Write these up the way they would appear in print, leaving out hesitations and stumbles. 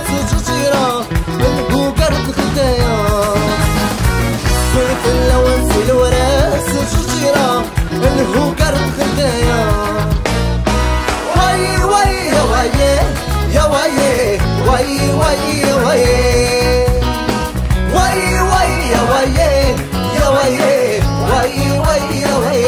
سجيرة الهو قرد خدايا سلف اللون في الوراس سجيرة الهو قرد خدايا واي واي يا واي يا واي واي واي يا واي واي واي يا واي يا واي واي واي يا واي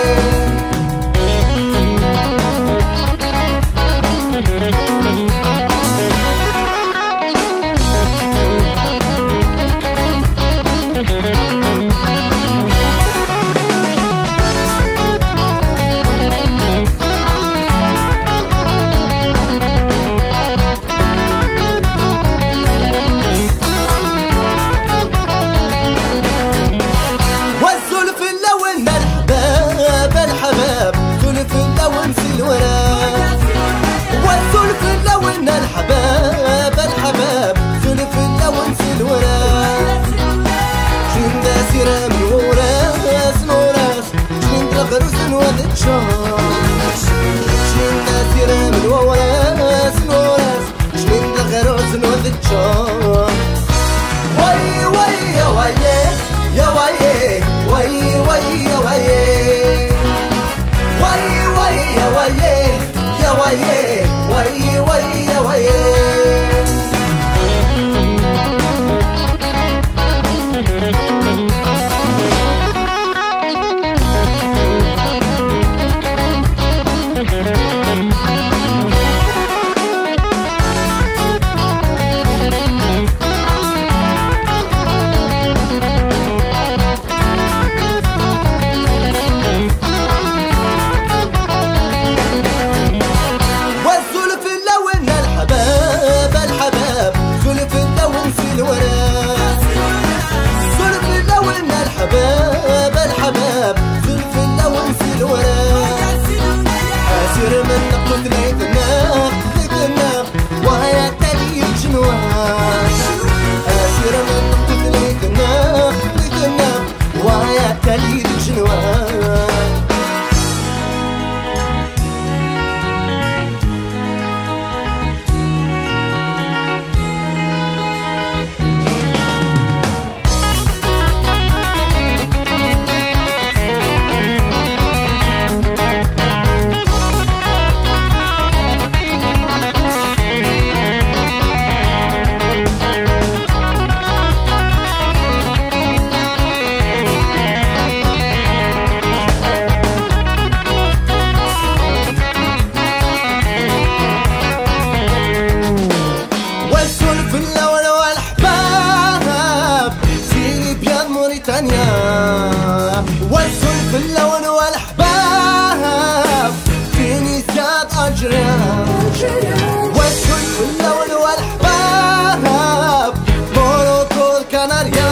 والسلف اللون والأحباب في نسيات أجرام والسلف اللون والأحباب موروكو الكناريا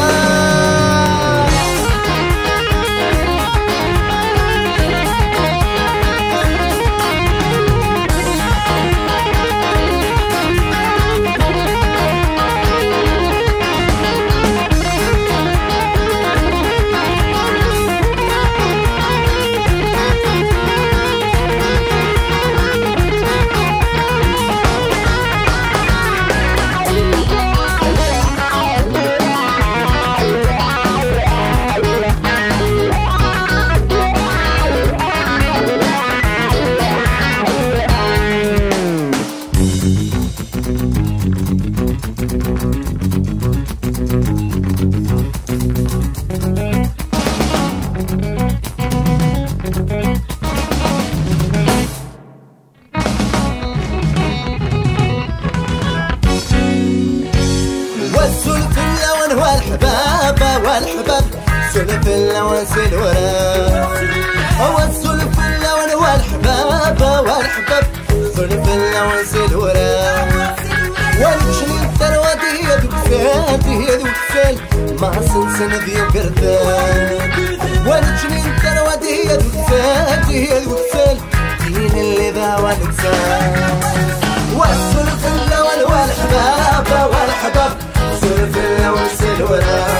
والسلف اللون والحباب والحباب سلف اللون سلورا والسلف اللون والحباب والحباب سلف اللون سلورا والجنين الثروة هي دوكسال هي دوكسال ما سنسن ذي بردان والجنين الثروة هي دوكسال هي دوكسال دين اللي ذا ونكسال والسلف اللون والحباب والحباب سلف اللون سلورا